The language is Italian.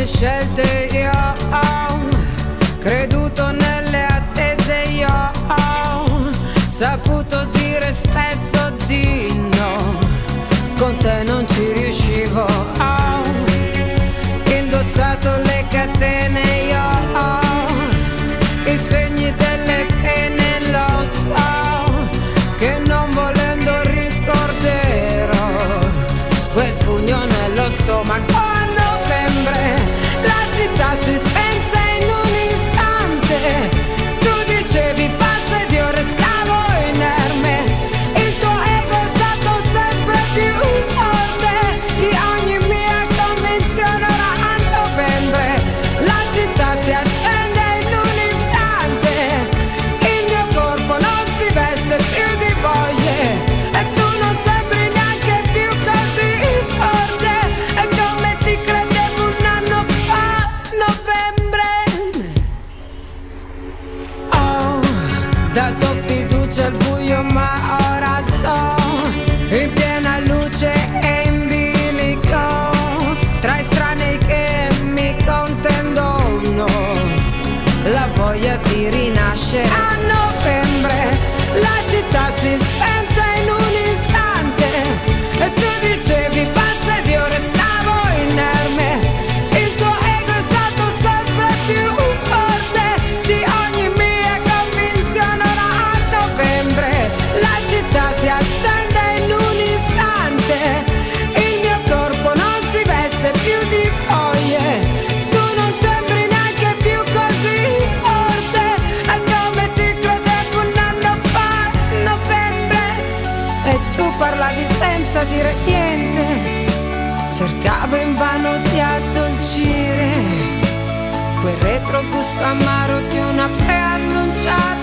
scelte io ho, creduto nelle attese io ho, saputo dire spesso di no, con te non ci riuscivo, ho indossato le catene io ho, i segni delle pene lo so, che non volendo ricorderò quel pugno nello stomaco. A novembre la città si spense in un istante, tu dicevi basta ed io restavo inerme, il tuo ego è stato sempre più forte di ogni mia convinzione. Ora a novembre la città si accende in un istante, il mio corpo non si veste più di voglie e tu non sembri neanche più così forte, è come ti credevo un anno fa. Novembre ho dato fiducia al buio, ma ora sto in piena luce e in bilico tra estranei che mi contendono la voglia di rinascere. A novembre la città si spense in un istante e tu dicevi basta ed io restavo inerme, il tuo ego è stato sempre più forte di ogni mia convinzione. Ora a novembre la città si accende in un istante, il mio corpo non si veste più di voglie, tu non sembri neanche più così forte, è come ti credevo un anno fa. Novembre e tu parlavi senza dire niente, cercavo invano di addolcire quel retrogusto amaro di una preannunciata